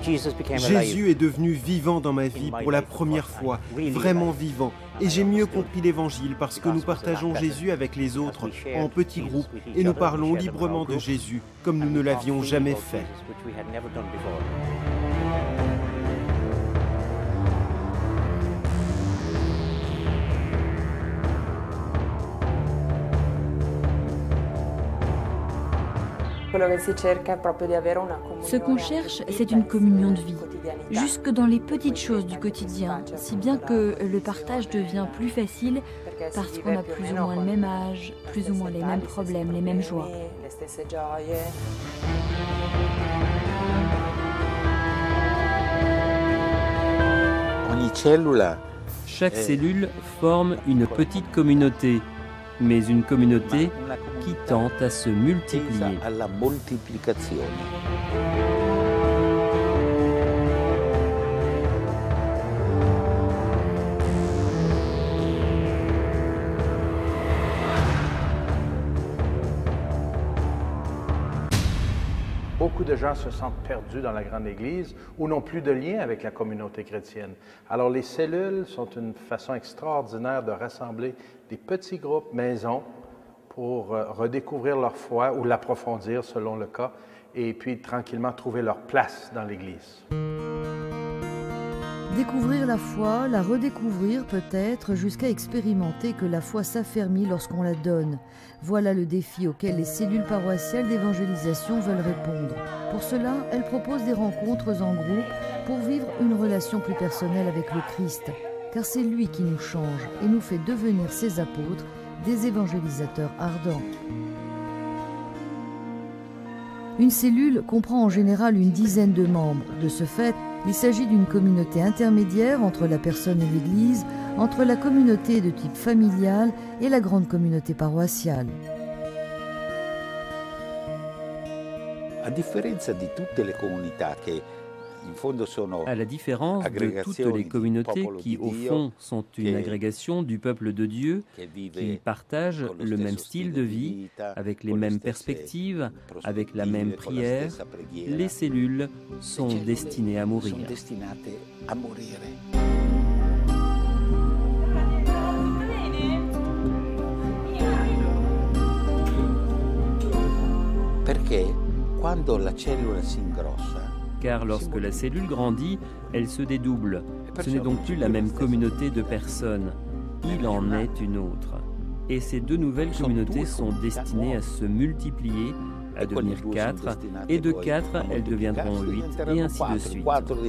Jésus est devenu vivant dans ma vie pour la première fois, vraiment vivant. Et j'ai mieux compris l'Évangile parce que nous partageons Jésus avec les autres en petits groupes et nous parlons librement de Jésus comme nous ne l'avions jamais fait. Ce qu'on cherche, c'est une communion de vie, jusque dans les petites choses du quotidien, si bien que le partage devient plus facile parce qu'on a plus ou moins le même âge, plus ou moins les mêmes problèmes, les mêmes joies. Chaque cellule forme une petite communauté, mais une communauté qui tente à se multiplier. Beaucoup de gens se sentent perdus dans la grande Église ou n'ont plus de lien avec la communauté chrétienne. Alors les cellules sont une façon extraordinaire de rassembler des petits groupes maison pour redécouvrir leur foi ou l'approfondir selon le cas et puis tranquillement trouver leur place dans l'Église. Découvrir la foi, la redécouvrir peut-être, jusqu'à expérimenter que la foi s'affermit lorsqu'on la donne. Voilà le défi auquel les cellules paroissiales d'évangélisation veulent répondre. Pour cela, elles proposent des rencontres en groupe pour vivre une relation plus personnelle avec le Christ. Car c'est lui qui nous change et nous fait devenir ses apôtres, des évangélisateurs ardents. Une cellule comprend en général une dizaine de membres. De ce fait, il s'agit d'une communauté intermédiaire entre la personne et l'Église, entre la communauté de type familial et la grande communauté paroissiale. À la différence de toutes les communautés qui, au fond, sont une agrégation du peuple de Dieu, qui partagent le même style de vie, avec les mêmes perspectives, avec la même prière, les cellules sont destinées à mourir. Car lorsque la cellule grandit, elle se dédouble. Ce n'est donc plus la même communauté de personnes. Il en est une autre. Et ces deux nouvelles communautés sont destinées à se multiplier, à devenir 4, et de 4, elles deviendront 8, et ainsi de suite.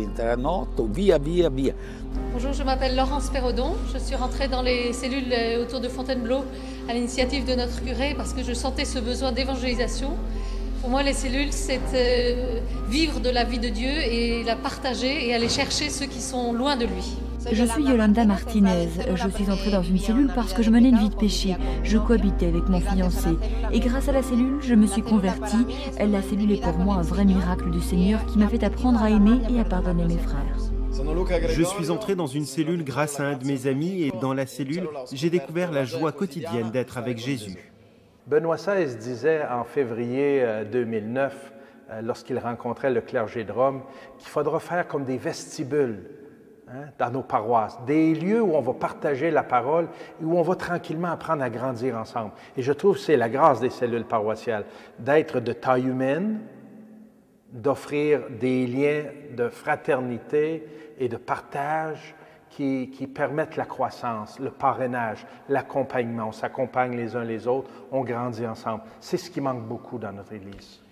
Bonjour, je m'appelle Laurence Perrodon. Je suis rentrée dans les cellules autour de Fontainebleau à l'initiative de notre curé parce que je sentais ce besoin d'évangélisation. Pour moi, les cellules, c'est vivre de la vie de Dieu et la partager et aller chercher ceux qui sont loin de lui. Je suis Yolanda Martinez. Je suis entrée dans une cellule parce que je menais une vie de péché. Je cohabitais avec mon fiancé. Et grâce à la cellule, je me suis convertie. La cellule est pour moi un vrai miracle du Seigneur qui m'a fait apprendre à aimer et à pardonner mes frères. Je suis entré dans une cellule grâce à un de mes amis et dans la cellule, j'ai découvert la joie quotidienne d'être avec Jésus. Benoît XVI disait en février 2009, lorsqu'il rencontrait le clergé de Rome, qu'il faudra faire comme des vestibules dans nos paroisses, des lieux où on va partager la parole et où on va tranquillement apprendre à grandir ensemble. Et je trouve que c'est la grâce des cellules paroissiales, d'être de taille humaine, d'offrir des liens de fraternité et de partage qui permettent la croissance, le parrainage, l'accompagnement. On s'accompagne les uns les autres, on grandit ensemble. C'est ce qui manque beaucoup dans notre Église.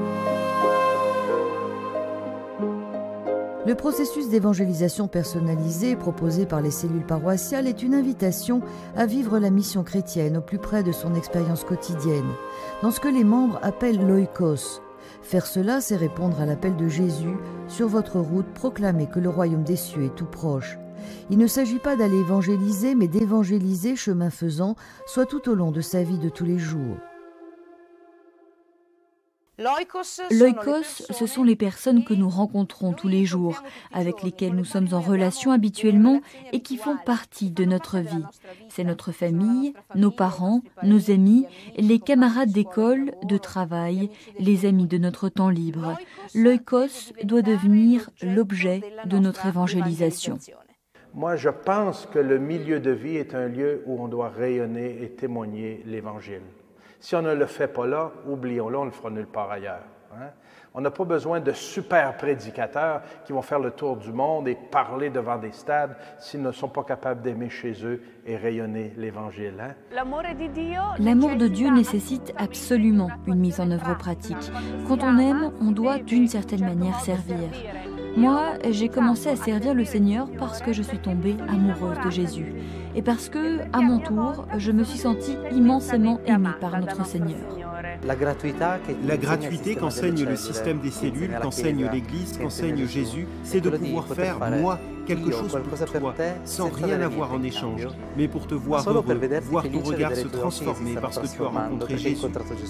Le processus d'évangélisation personnalisée proposé par les cellules paroissiales est une invitation à vivre la mission chrétienne au plus près de son expérience quotidienne, dans ce que les membres appellent l'oikos. Faire cela, c'est répondre à l'appel de Jésus. Sur votre route, proclamez que le royaume des cieux est tout proche. Il ne s'agit pas d'aller évangéliser, mais d'évangéliser chemin faisant, soit tout au long de sa vie de tous les jours. L'oikos, ce sont les personnes que nous rencontrons tous les jours, avec lesquelles nous sommes en relation habituellement et qui font partie de notre vie. C'est notre famille, nos parents, nos amis, les camarades d'école, de travail, les amis de notre temps libre. L'oikos doit devenir l'objet de notre évangélisation. Moi, je pense que le milieu de vie est un lieu où on doit rayonner et témoigner l'Évangile. Si on ne le fait pas là, oublions-le, on ne le fera nulle part ailleurs. Hein? On n'a pas besoin de super prédicateurs qui vont faire le tour du monde et parler devant des stades s'ils ne sont pas capables d'aimer chez eux et rayonner l'Évangile. Hein? L'amour de Dieu nécessite absolument une mise en œuvre pratique. Quand on aime, on doit d'une certaine manière servir. Moi, j'ai commencé à servir le Seigneur parce que je suis tombée amoureuse de Jésus et parce que, à mon tour, je me suis sentie immensément aimée par notre Seigneur. La gratuité qu'enseigne le système des cellules, qu'enseigne l'Église, qu'enseigne Jésus, c'est de pouvoir faire, moi, quelque chose pour toi, sans rien avoir en échange, mais pour te voir heureux, voir ton regard se transformer parce que tu as rencontré Jésus.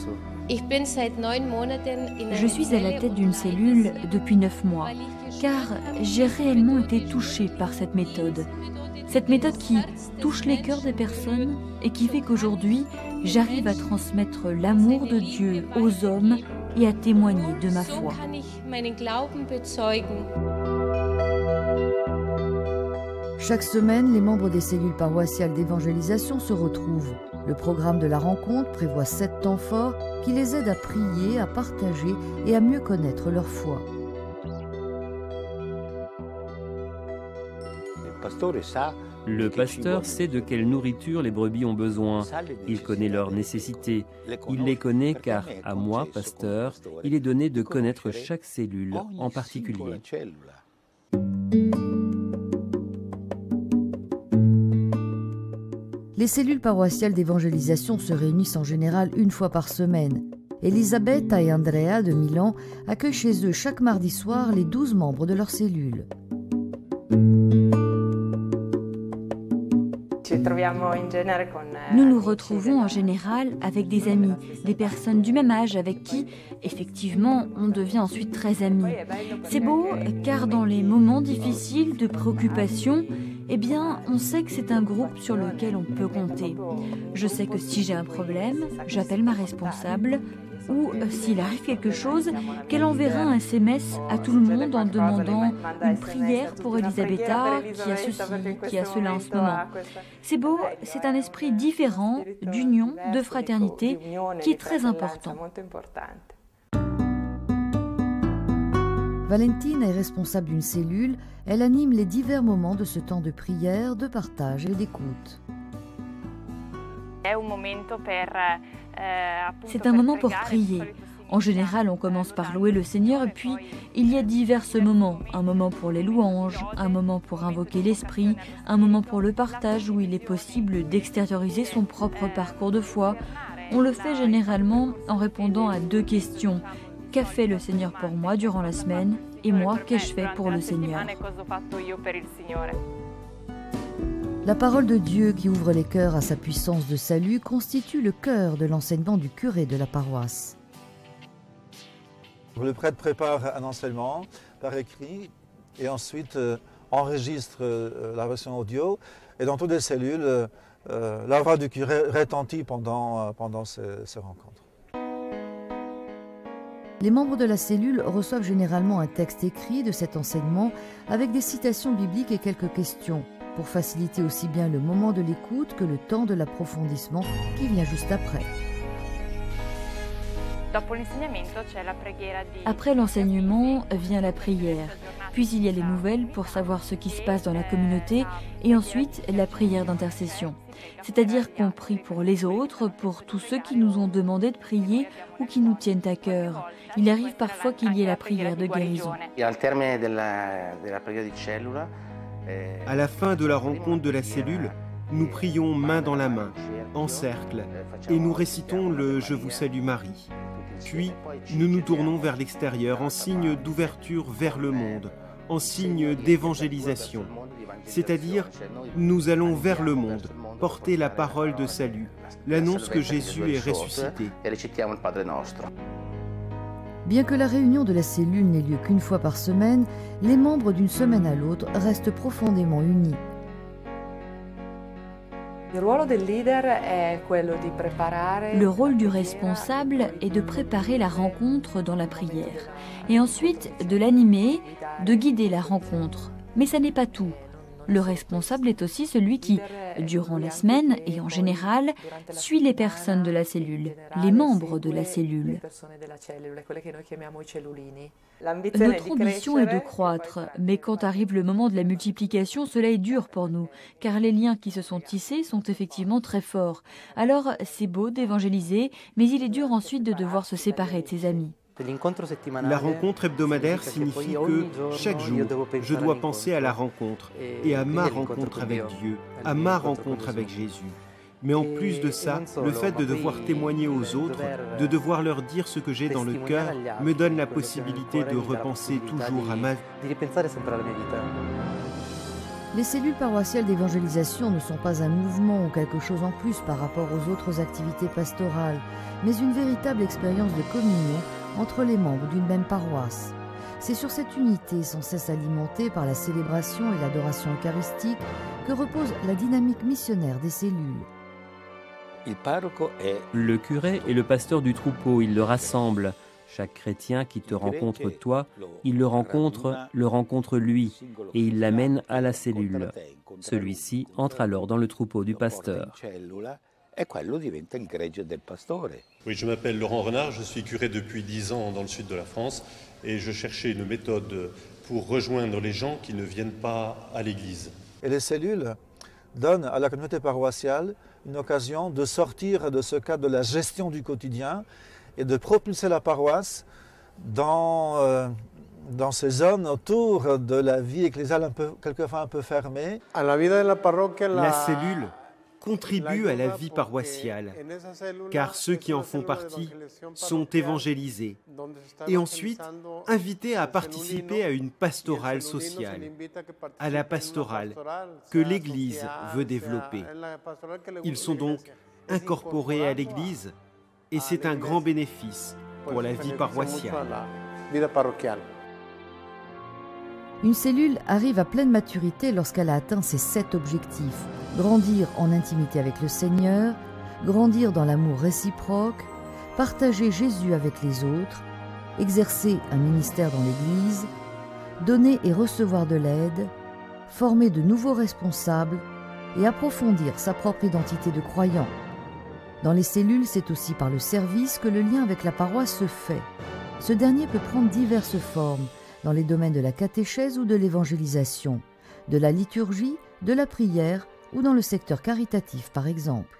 Je suis à la tête d'une cellule depuis 9 mois, car j'ai réellement été touchée par cette méthode. Cette méthode qui touche les cœurs des personnes et qui fait qu'aujourd'hui, j'arrive à transmettre l'amour de Dieu aux hommes et à témoigner de ma foi. Chaque semaine, les membres des cellules paroissiales d'évangélisation se retrouvent. Le programme de la rencontre prévoit 7 temps forts qui les aident à prier, à partager et à mieux connaître leur foi. Le pasteur sait de quelle nourriture les brebis ont besoin. Il connaît leurs nécessités. Il les connaît car, à moi, pasteur, il est donné de connaître chaque cellule en particulier. Les cellules paroissiales d'évangélisation se réunissent en général une fois par semaine. Elisabetta et Andrea de Milan accueillent chez eux chaque mardi soir les 12 membres de leur cellule. Nous nous retrouvons en général avec des amis, des personnes du même âge avec qui, effectivement, on devient ensuite très amis. C'est beau car dans les moments difficiles de préoccupation, eh bien, on sait que c'est un groupe sur lequel on peut compter. Je sais que si j'ai un problème, j'appelle ma responsable ou, s'il arrive quelque chose, qu'elle enverra un SMS à tout le monde en demandant une prière pour Elisabetta, qui a ceci, qui a cela en ce moment. C'est beau, c'est un esprit différent d'union, de fraternité, qui est très important. Valentina est responsable d'une cellule. Elle anime les divers moments de ce temps de prière, de partage et d'écoute. C'est un moment pour prier. En général, on commence par louer le Seigneur et puis il y a divers moments. Un moment pour les louanges, un moment pour invoquer l'Esprit, un moment pour le partage où il est possible d'extérioriser son propre parcours de foi. On le fait généralement en répondant à 2 questions. Qu'a fait le Seigneur pour moi durant la semaine et moi, qu'ai-je fait pour le Seigneur? La parole de Dieu qui ouvre les cœurs à sa puissance de salut constitue le cœur de l'enseignement du curé de la paroisse. Le prêtre prépare un enseignement par écrit et ensuite enregistre la version audio. Et dans toutes les cellules, la voix du curé retentit pendant ces rencontres. Les membres de la cellule reçoivent généralement un texte écrit de cet enseignement avec des citations bibliques et quelques questions, pour faciliter aussi bien le moment de l'écoute que le temps de l'approfondissement qui vient juste après. Après l'enseignement vient la prière, puis il y a les nouvelles pour savoir ce qui se passe dans la communauté et ensuite la prière d'intercession. C'est-à-dire qu'on prie pour les autres, pour tous ceux qui nous ont demandé de prier ou qui nous tiennent à cœur. Il arrive parfois qu'il y ait la prière de guérison. À la fin de la rencontre de la cellule, nous prions main dans la main, en cercle, et nous récitons le « Je vous salue Marie ». Puis, nous nous tournons vers l'extérieur en signe d'ouverture vers le monde, en signe d'évangélisation. C'est-à-dire, nous allons vers le monde, porter la parole de salut, l'annonce que Jésus est ressuscité. Bien que la réunion de la cellule n'ait lieu qu'une fois par semaine, les membres d'une semaine à l'autre restent profondément unis. Le rôle du responsable est de préparer la rencontre dans la prière et ensuite de l'animer, de guider la rencontre. Mais ça n'est pas tout. Le responsable est aussi celui qui, durant la semaine et en général, suit les personnes de la cellule, les membres de la cellule. Notre ambition est de croître, mais quand arrive le moment de la multiplication, cela est dur pour nous, car les liens qui se sont tissés sont effectivement très forts. Alors, c'est beau d'évangéliser, mais il est dur ensuite de devoir se séparer de ses amis. La rencontre hebdomadaire signifie que chaque jour, je dois penser à la rencontre et à ma rencontre avec Dieu, à ma rencontre avec Jésus. Mais en plus de ça, le fait de devoir témoigner aux autres, de devoir leur dire ce que j'ai dans le cœur, me donne la possibilité de repenser toujours à ma vie. Les cellules paroissiales d'évangélisation ne sont pas un mouvement ou quelque chose en plus par rapport aux autres activités pastorales, mais une véritable expérience de communion entre les membres d'une même paroisse. C'est sur cette unité sans cesse alimentée par la célébration et l'adoration eucharistique que repose la dynamique missionnaire des cellules. Le curé est le pasteur du troupeau, il le rassemble. Chaque chrétien qui te rencontre toi, il le rencontre lui, et il l'amène à la cellule. Celui-ci entre alors dans le troupeau du pasteur. Oui, je m'appelle Laurent Renard, je suis curé depuis 10 ans dans le sud de la France et je cherchais une méthode pour rejoindre les gens qui ne viennent pas à l'église. Et les cellules donnent à la communauté paroissiale une occasion de sortir de ce cadre de la gestion du quotidien et de propulser la paroisse dans ces zones autour de la vie ecclésiale quelquefois un peu fermée. La cellule contribue à la vie paroissiale, car ceux qui en font partie sont évangélisés et ensuite invités à participer à une pastorale sociale, à la pastorale que l'Église veut développer. Ils sont donc incorporés à l'Église et c'est un grand bénéfice pour la vie paroissiale. Une cellule arrive à pleine maturité lorsqu'elle a atteint ses 7 objectifs. Grandir en intimité avec le Seigneur, grandir dans l'amour réciproque, partager Jésus avec les autres, exercer un ministère dans l'Église, donner et recevoir de l'aide, former de nouveaux responsables et approfondir sa propre identité de croyant. Dans les cellules, c'est aussi par le service que le lien avec la paroisse se fait. Ce dernier peut prendre diverses formes, dans les domaines de la catéchèse ou de l'évangélisation, de la liturgie, de la prière ou dans le secteur caritatif par exemple.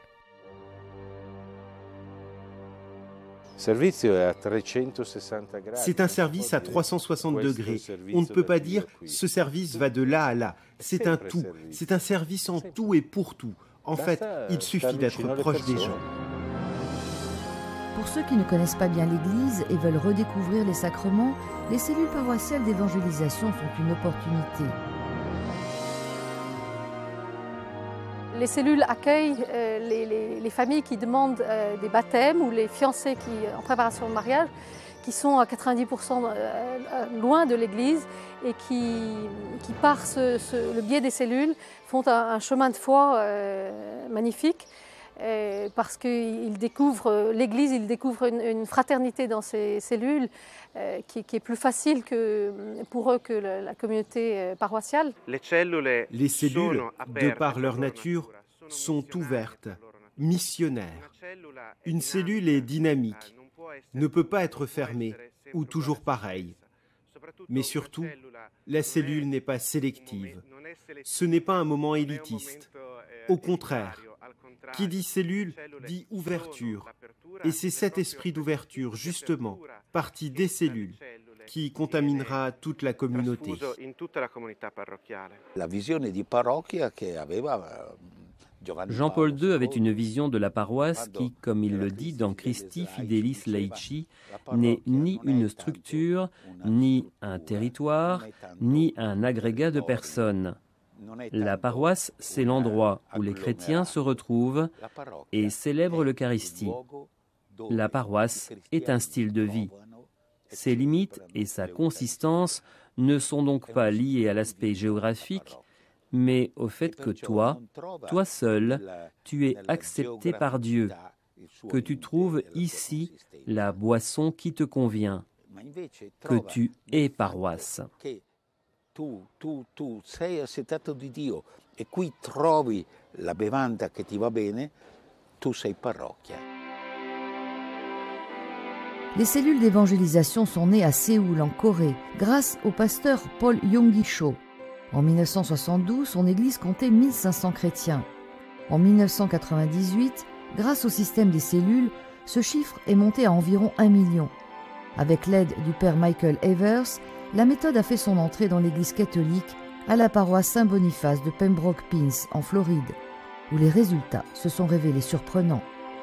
C'est un service à 360 degrés. On ne peut pas dire « ce service va de là à là ». C'est un tout, c'est un service en tout et pour tout. En fait, il suffit d'être proche des gens. Pour ceux qui ne connaissent pas bien l'Église et veulent redécouvrir les sacrements, les cellules paroissiales d'évangélisation sont une opportunité. Les cellules accueillent les familles qui demandent des baptêmes ou les fiancés en préparation de mariage qui sont à 90% loin de l'Église et qui par le biais des cellules, font un chemin de foi magnifique. Parce qu'ils découvrent l'Église, ils découvrent une fraternité dans ces cellules qui est plus facile pour eux que la communauté paroissiale. Les cellules, de par leur nature, sont ouvertes, missionnaires. Une cellule est dynamique, ne peut pas être fermée ou toujours pareille. Mais surtout, la cellule n'est pas sélective. Ce n'est pas un moment élitiste. Au contraire, qui dit cellule dit ouverture. Et c'est cet esprit d'ouverture, justement, parti des cellules, qui contaminera toute la communauté. Jean-Paul II avait une vision de la paroisse qui, comme il le dit dans Christi Fidelis Laici, n'est ni une structure, ni un territoire, ni un agrégat de personnes. La paroisse, c'est l'endroit où les chrétiens se retrouvent et célèbrent l'Eucharistie. La paroisse est un style de vie. Ses limites et sa consistance ne sont donc pas liées à l'aspect géographique, mais au fait que toi seul, tu es accepté par Dieu, que tu trouves ici la boisson qui te convient, que tu es paroisse. Tu sei accettato di Dio e qui trovi la bevanda che ti va bene, tu sei parrocchia. Les cellules d'évangélisation sont nées à Séoul, en Corée, grâce au pasteur Paul Yonggi-cho. En 1972, son église comptait 1500 chrétiens. En 1998, grâce au système des cellules, ce chiffre est monté à environ 1 million. Avec l'aide du père Michael Evers, la méthode a fait son entrée dans l'église catholique à la paroisse Saint-Boniface de Pembroke Pines, en Floride, où les résultats se sont révélés surprenants.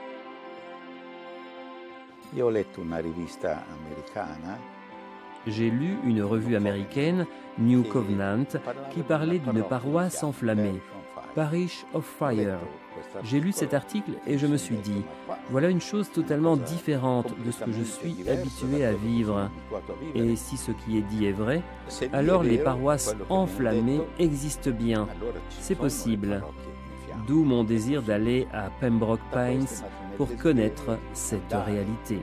J'ai lu une revue américaine, New Covenant, qui parlait d'une paroisse enflammée, Parish of Fire. J'ai lu cet article et je me suis dit, voilà une chose totalement différente de ce que je suis habitué à vivre. Et si ce qui est dit est vrai, alors les paroisses enflammées existent bien. C'est possible. D'où mon désir d'aller à Pembroke Pines pour connaître cette réalité.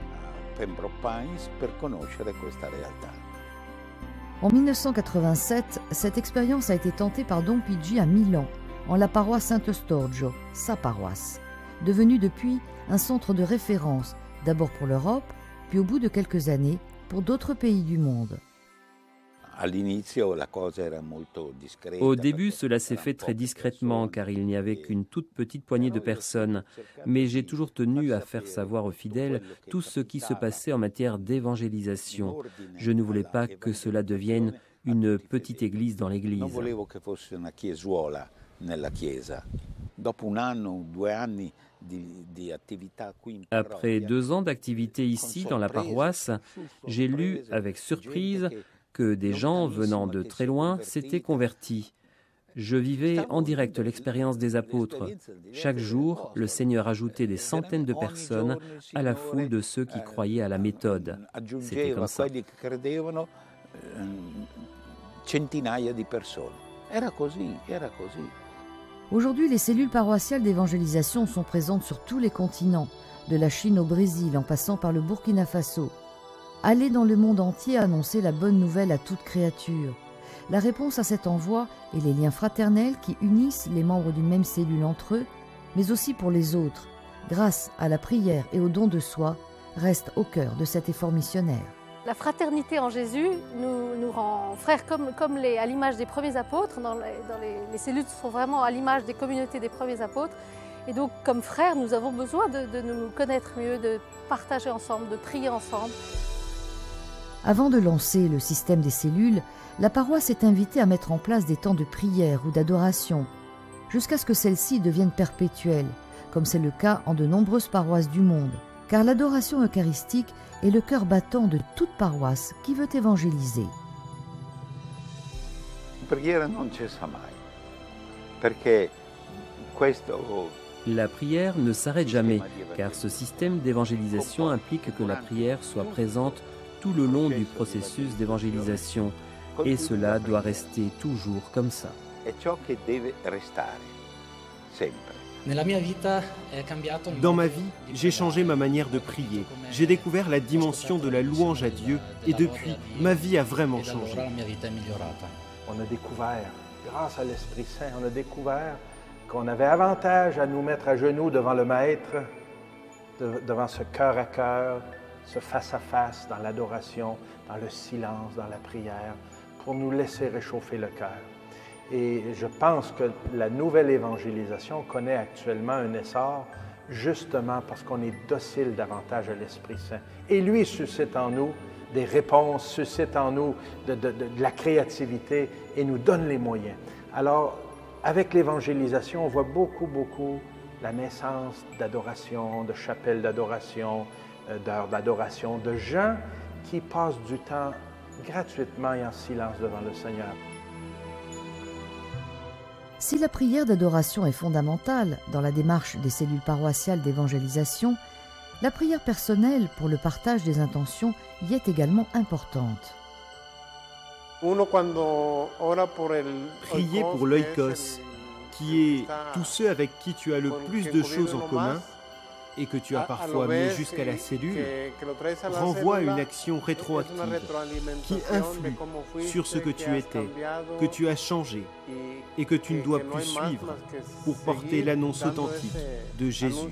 En 1987, cette expérience a été tentée par Don Pigi à Milan, en la paroisse Sant'Eustorgio, sa paroisse, devenue depuis un centre de référence, d'abord pour l'Europe, puis au bout de quelques années, pour d'autres pays du monde. Au début, cela s'est fait très discrètement car il n'y avait qu'une toute petite poignée de personnes. Mais j'ai toujours tenu à faire savoir aux fidèles tout ce qui se passait en matière d'évangélisation. Je ne voulais pas que cela devienne une petite église dans l'église. Après 2 ans d'activité ici dans la paroisse, j'ai lu avec surprise que des gens venant de très loin s'étaient convertis. Je vivais en direct l'expérience des apôtres. Chaque jour, le Seigneur ajoutait des centaines de personnes à la foule de ceux qui croyaient à la méthode. C'était comme ça. Aujourd'hui, les cellules paroissiales d'évangélisation sont présentes sur tous les continents, de la Chine au Brésil en passant par le Burkina Faso. Aller dans le monde entier annoncer la bonne nouvelle à toute créature. La réponse à cet envoi et les liens fraternels qui unissent les membres d'une même cellule entre eux, mais aussi pour les autres, grâce à la prière et au don de soi, reste au cœur de cet effort missionnaire. La fraternité en Jésus nous rend frères à l'image des premiers apôtres. Les cellules sont vraiment à l'image des communautés des premiers apôtres. Et donc, comme frères, nous avons besoin de nous connaître mieux, de partager ensemble, de prier ensemble. Avant de lancer le système des cellules, la paroisse est invitée à mettre en place des temps de prière ou d'adoration, jusqu'à ce que celles-ci deviennent perpétuelles, comme c'est le cas en de nombreuses paroisses du monde, car l'adoration eucharistique est le cœur battant de toute paroisse qui veut évangéliser. La prière ne s'arrête jamais, car ce système d'évangélisation implique que la prière soit présente tout le long du processus d'évangélisation, et cela doit rester toujours comme ça. Dans ma vie, j'ai changé ma manière de prier. J'ai découvert la dimension de la louange à Dieu et depuis, ma vie a vraiment changé. On a découvert, grâce à l'Esprit Saint, on a découvert qu'on avait avantage à nous mettre à genoux devant le Maître, devant ce cœur à cœur, ce face-à-face dans l'adoration, dans le silence, dans la prière, pour nous laisser réchauffer le cœur. Et je pense que la nouvelle évangélisation connaît actuellement un essor justement parce qu'on est docile davantage à l'Esprit Saint. Et lui suscite en nous des réponses, suscite en nous de la créativité et nous donne les moyens. Alors, avec l'évangélisation, on voit beaucoup la naissance d'adoration, de chapelles d'adoration, d'heures d'adoration, de gens qui passent du temps gratuitement et en silence devant le Seigneur. Si la prière d'adoration est fondamentale dans la démarche des cellules paroissiales d'évangélisation, La prière personnelle pour le partage des intentions y est également importante. Prier pour l'oikos, qui est tous ceux avec qui tu as le plus de choses en commun et que tu as parfois amené jusqu'à la cellule, renvoie à une action rétroactive qui influe sur ce que tu étais, que tu as changé et que tu ne dois plus suivre pour porter l'annonce authentique de Jésus.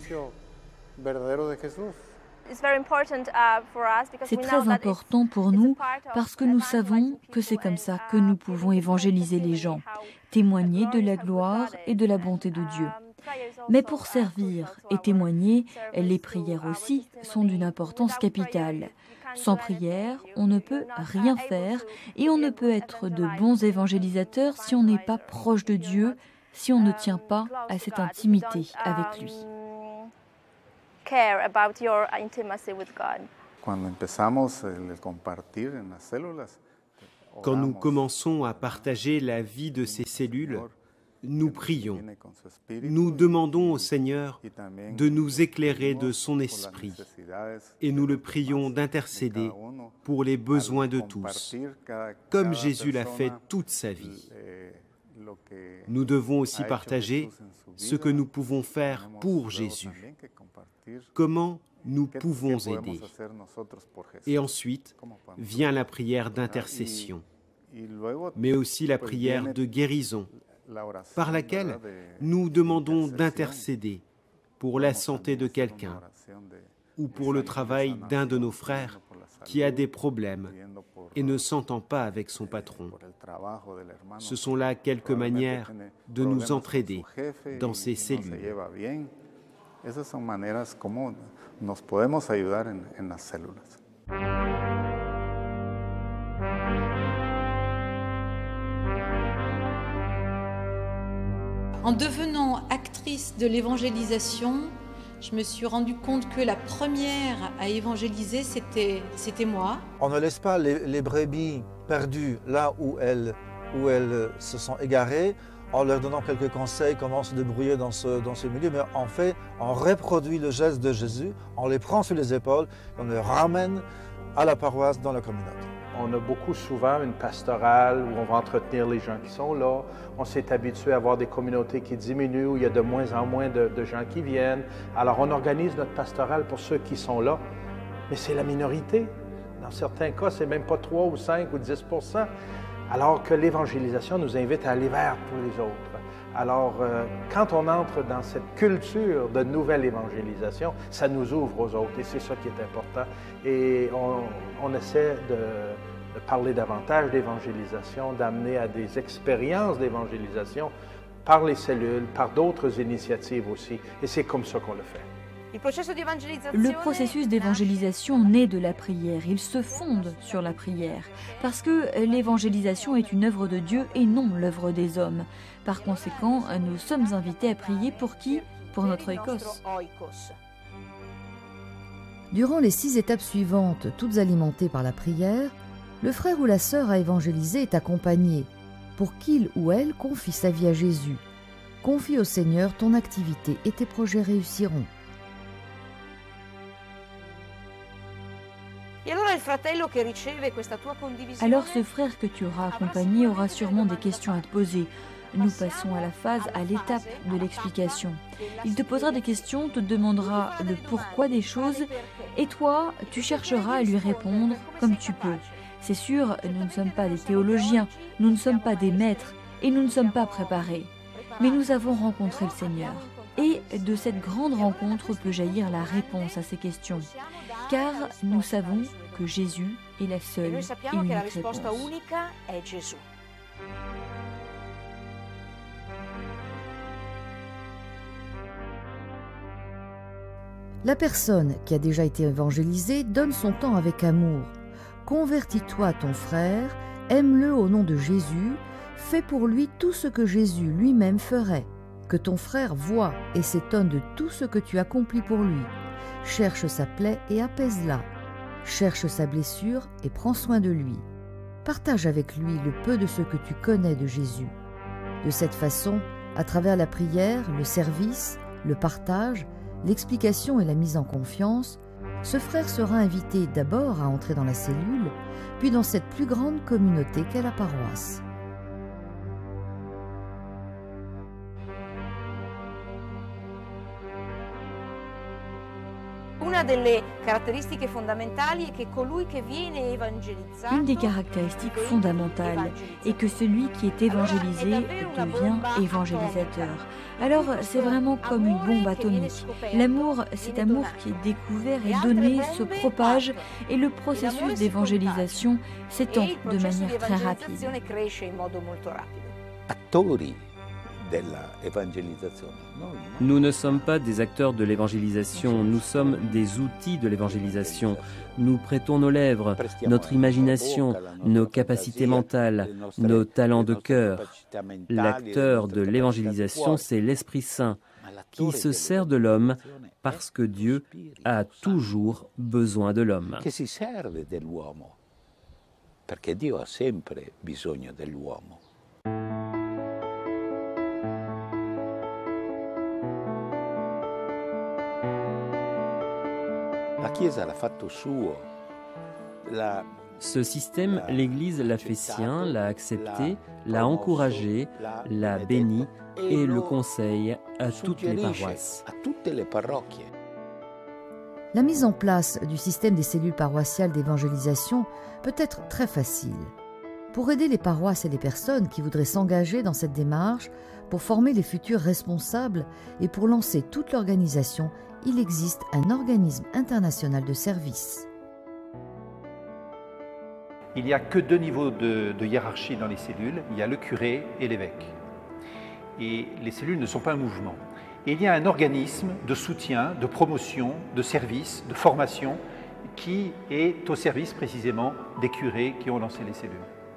C'est très important pour nous parce que nous savons que c'est comme ça que nous pouvons évangéliser les gens, témoigner de la gloire et de la bonté de Dieu. Mais pour servir et témoigner, les prières aussi sont d'une importance capitale. Sans prière, on ne peut rien faire et on ne peut être de bons évangélisateurs si on n'est pas proche de Dieu, si on ne tient pas à cette intimité avec lui. Quand nous commençons à partager la vie de ces cellules, nous prions. Nous demandons au Seigneur de nous éclairer de son esprit et nous le prions d'intercéder pour les besoins de tous, comme Jésus l'a fait toute sa vie. Nous devons aussi partager ce que nous pouvons faire pour Jésus. Comment nous pouvons aider. Et ensuite vient la prière d'intercession, mais aussi la prière de guérison, par laquelle nous demandons d'intercéder pour la santé de quelqu'un ou pour le travail d'un de nos frères qui a des problèmes et ne s'entend pas avec son patron. Ce sont là quelques manières de nous entraider dans ces cellules. Esas son maneras como nos podemos ayudar en las células. En devenant actrice de l'évangélisation, je me suis rendu compte que la première à évangéliser, c'était moi. On ne laisse pas les brebis perdues là où elles se sont égarées, en leur donnant quelques conseils, comment se débrouiller dans ce milieu, mais en fait, on reproduit le geste de Jésus, on les prend sur les épaules, et on les ramène à la paroisse, dans la communauté. On a beaucoup souvent une pastorale où on va entretenir les gens qui sont là. On s'est habitué à avoir des communautés qui diminuent, où il y a de moins en moins de gens qui viennent. Alors on organise notre pastorale pour ceux qui sont là, mais c'est la minorité. Dans certains cas, c'est même pas 3 ou 5 ou 10 %. Alors que l'évangélisation nous invite à aller vers tous les autres. Alors, quand on entre dans cette culture de nouvelle évangélisation, ça nous ouvre aux autres et c'est ça qui est important. Et on essaie de parler davantage d'évangélisation, d'amener à des expériences d'évangélisation par les cellules, par d'autres initiatives aussi. Et c'est comme ça qu'on le fait. Le processus d'évangélisation naît de la prière, il se fonde sur la prière, parce que l'évangélisation est une œuvre de Dieu et non l'œuvre des hommes. Par conséquent, nous sommes invités à prier pour qui? Pour notre oikos. Durant les 6 étapes suivantes, toutes alimentées par la prière, le frère ou la sœur à évangéliser est accompagné pour qu'il ou elle confie sa vie à Jésus. Confie au Seigneur ton activité et tes projets réussiront. Alors ce frère que tu auras accompagné aura sûrement des questions à te poser. Nous passons à l'étape de l'explication. Il te posera des questions, te demandera le pourquoi des choses et toi, tu chercheras à lui répondre comme tu peux. C'est sûr, nous ne sommes pas des théologiens, nous ne sommes pas des maîtres et nous ne sommes pas préparés. Mais nous avons rencontré le Seigneur. Et de cette grande rencontre peut jaillir la réponse à ces questions. Car nous savons que Jésus est la seule et unique réponse. La personne qui a déjà été évangélisée donne son temps avec amour. Convertis-toi à ton frère, aime-le au nom de Jésus, fais pour lui tout ce que Jésus lui-même ferait. Que ton frère voie et s'étonne de tout ce que tu accomplis pour lui. Cherche sa plaie et apaise-la. Cherche sa blessure et prends soin de lui. Partage avec lui le peu de ce que tu connais de Jésus. De cette façon, à travers la prière, le service, le partage, l'explication et la mise en confiance, ce frère sera invité d'abord à entrer dans la cellule, puis dans cette plus grande communauté qu'est la paroisse. Une des caractéristiques fondamentales est que celui qui est évangélisé devient évangélisateur. Alors c'est vraiment comme une bombe atomique. L'amour, cet amour qui est découvert et donné, se propage et le processus d'évangélisation s'étend de manière très rapide. Nous ne sommes pas des acteurs de l'évangélisation, nous sommes des outils de l'évangélisation. Nous prêtons nos lèvres, notre imagination, nos capacités mentales, nos talents de cœur. L'acteur de l'évangélisation, c'est l'Esprit Saint, qui se sert de l'homme parce que Dieu a toujours besoin de l'homme. Perché Dio ha sempre bisogno dell'uomo. Ce système, l'Église l'a fait sien, l'a accepté, l'a encouragé, l'a béni et le conseille à toutes les paroisses. La mise en place du système des cellules paroissiales d'évangélisation peut être très facile. Pour aider les paroisses et les personnes qui voudraient s'engager dans cette démarche, pour former les futurs responsables et pour lancer toute l'organisation, il existe un organisme international de service. Il n'y a que 2 niveaux de hiérarchie dans les cellules, il y a le curé et l'évêque. Et les cellules ne sont pas un mouvement. Et il y a un organisme de soutien, de promotion, de service, de formation qui est au service précisément des curés qui ont lancé les cellules.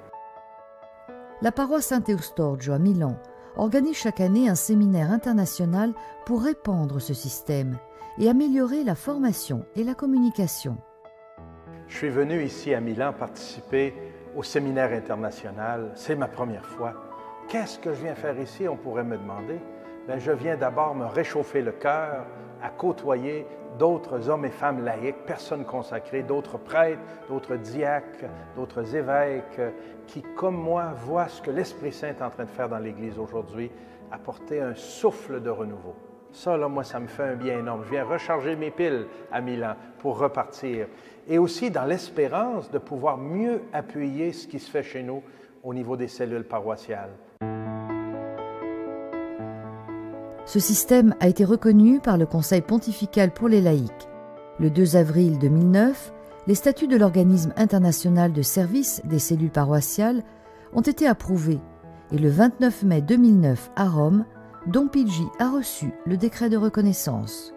La paroisse Saint-Eustorgio à Milan organise chaque année un séminaire international pour répandre ce système et améliorer la formation et la communication. Je suis venu ici à Milan participer au séminaire international. C'est ma première fois. Qu'est-ce que je viens faire ici, on pourrait me demander? Bien, je viens d'abord me réchauffer le cœur à côtoyer d'autres hommes et femmes laïcs, personnes consacrées, d'autres prêtres, d'autres diacres, d'autres évêques, qui, comme moi, voient ce que l'Esprit Saint est en train de faire dans l'Église aujourd'hui, apporter un souffle de renouveau. Ça, là, moi, ça me fait un bien énorme. Je viens recharger mes piles à Milan pour repartir. Et aussi dans l'espérance de pouvoir mieux appuyer ce qui se fait chez nous au niveau des cellules paroissiales. Ce système a été reconnu par le Conseil pontifical pour les laïcs. Le 2 avril 2009, les statuts de l'Organisme international de service des cellules paroissiales ont été approuvés et le 29 mai 2009 à Rome, Don Pigi a reçu le décret de reconnaissance.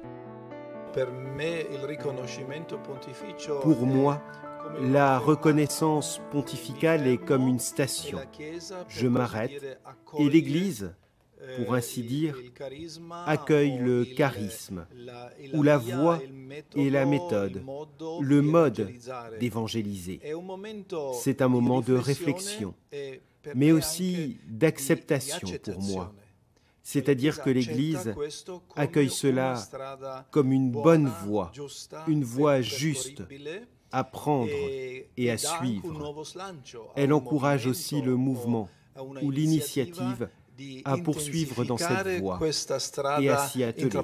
Pour moi, la reconnaissance pontificale est comme une station. Je m'arrête et l'Église, pour ainsi dire, accueille le charisme, ou la voie et la méthode, le mode d'évangéliser. C'est un moment de réflexion, mais aussi d'acceptation pour moi. C'est-à-dire que l'Église accueille cela comme une bonne voie, une voie juste à prendre et à suivre. Elle encourage aussi le mouvement ou l'initiative à poursuivre dans cette voie et à s'y atteler.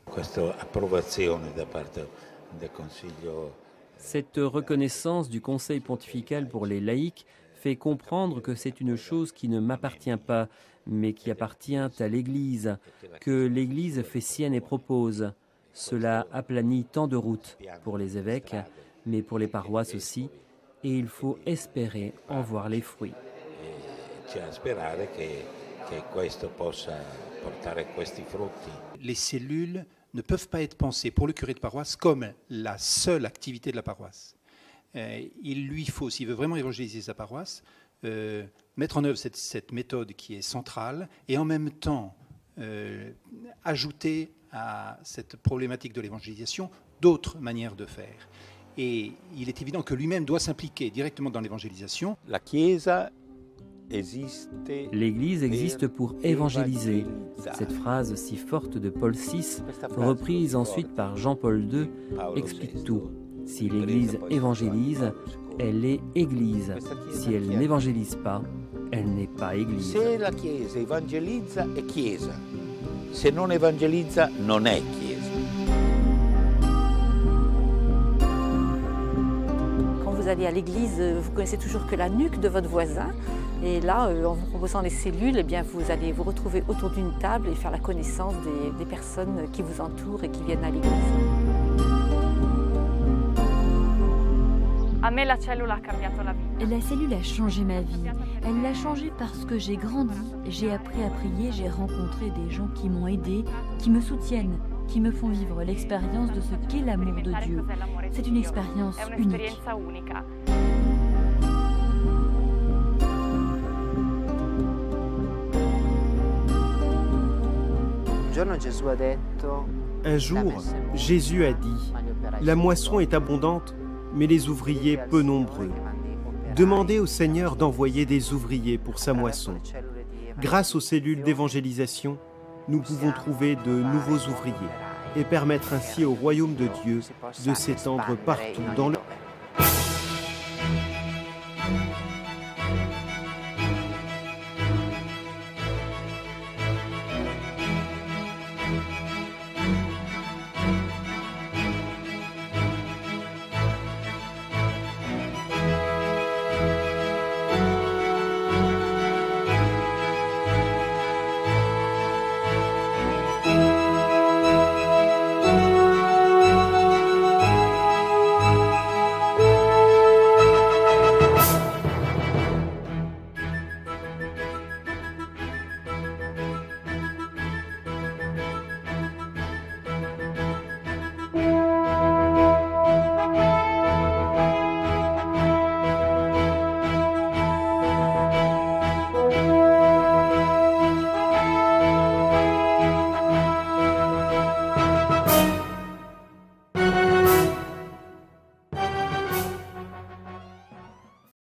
Cette reconnaissance du Conseil pontifical pour les laïcs fait comprendre que c'est une chose qui ne m'appartient pas, mais qui appartient à l'Église, que l'Église fait sienne et propose. Cela aplanit tant de routes pour les évêques, mais pour les paroisses aussi, et il faut espérer en voir les fruits. Les cellules ne peuvent pas être pensées pour le curé de paroisse comme la seule activité de la paroisse. Il lui faut, s'il veut vraiment évangéliser sa paroisse, mettre en œuvre cette méthode qui est centrale et en même temps ajouter à cette problématique de l'évangélisation d'autres manières de faire. Et il est évident que lui-même doit s'impliquer directement dans l'évangélisation. La Chiesa L'Église existe pour évangéliser. Cette phrase si forte de Paul VI, reprise ensuite par Jean-Paul II, explique tout. Si l'Église évangélise, elle est Église. Si elle n'évangélise pas, elle n'est pas Église. Se la Chiesa evangelizza è Chiesa, se non evangelizza non è Chiesa. Quand vous allez à l'église, vous connaissez toujours que la nuque de votre voisin. Et là, en vous proposant les cellules, eh bien, vous allez vous retrouver autour d'une table et faire la connaissance des personnes qui vous entourent et qui viennent à l'église. La cellule a changé ma vie. Elle l'a changée parce que j'ai grandi, j'ai appris à prier, j'ai rencontré des gens qui m'ont aidé, qui me soutiennent, qui me font vivre l'expérience de ce qu'est l'amour de Dieu. C'est une expérience unique. Un jour, Jésus a dit, « La moisson est abondante, mais les ouvriers peu nombreux. Demandez au Seigneur d'envoyer des ouvriers pour sa moisson. » Grâce aux cellules d'évangélisation, nous pouvons trouver de nouveaux ouvriers et permettre ainsi au royaume de Dieu de s'étendre partout dans le monde.